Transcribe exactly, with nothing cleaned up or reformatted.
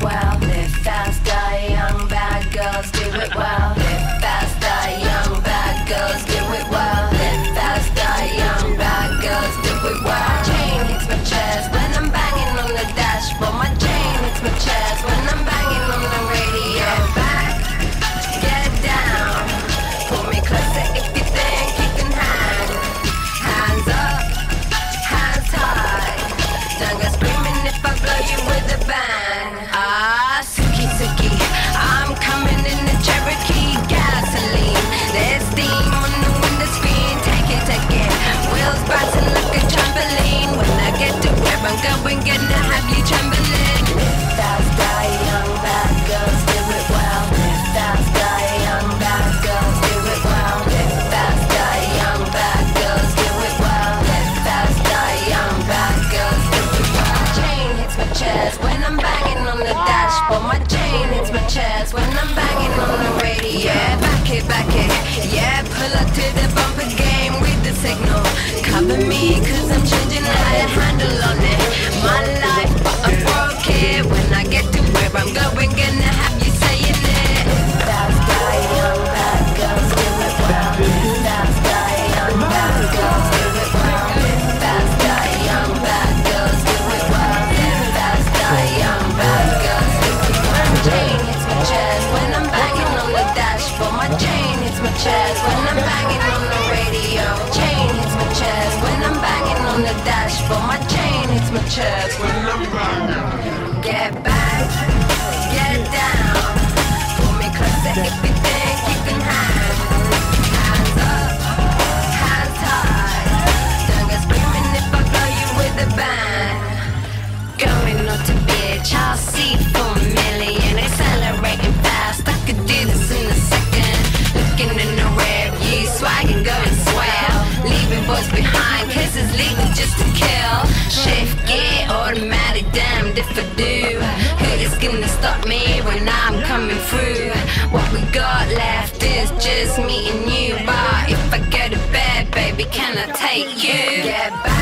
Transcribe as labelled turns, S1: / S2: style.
S1: well. Live fast, die young, bad girls do it well. Live fast, die young, bad girls do it well. Live fast, die young, bad girls do it well. Chain hits my chest when I'm banging on the dashboard. My chain hits my chest when I'm banging on the radio. Get back, get down, pull me closer if you think you can hang. Hands up, hands high, don't go screaming if I blow you with a bang. Ah, Suki Suki, I'm coming in the Cherokee gasoline. There's steam on the window screen, take it, take it. Wheels bouncing like a trampoline. When I get to where I'm going, gonna have you trembling. Live fast, die young, bad girls do it well. Live fast, die young, bad girls do it well. Live fast, die young, bad girls do it well. Live fast, die young, bad girls do it well. Chain hits my chest when I'm banging on the dashboard. My chain hits my chest when I'm banging on the radio. Yeah, back it, back it. Yeah, pull up to the bumper game with the signal. Cover me, cause I'm changing how to handle on it. My life, but I broke it. When I get to where I'm going, gonna have you saying it. Fast, die young, bad girls do it well. Fast, die young, bad girls do it well. Fast, die young, bad girls do it well. Fast, die young, bad girls do it well. My chain hits my chest when I'm banging on the dashboard. My chain hits my chest when I'm banging on the radio. Chain hits my chest when I'm banging on the dashboard. My chain hits my chest when I'm banging. Get back, get down, pull me closer if you think you can hang. Hands up, hands high, don't go screaming if I blow you with a bang. Going out to bitch, I'll see for a million. Accelerating fast, I could do this in a second. Looking in the rear view, swagging, going swell. Leaving boys behind, cause it's legal just to kill. Shift gear, automatic, damned if I do. Who is gonna stop me when I'm coming through? What we got left is just me and you. But if I go to bed, baby, can I take you? Get back.